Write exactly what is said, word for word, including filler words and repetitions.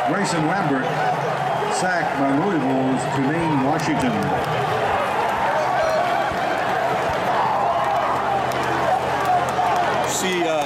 Grayson Lambert, sacked by Louisville's Trumaine Washington. See, uh,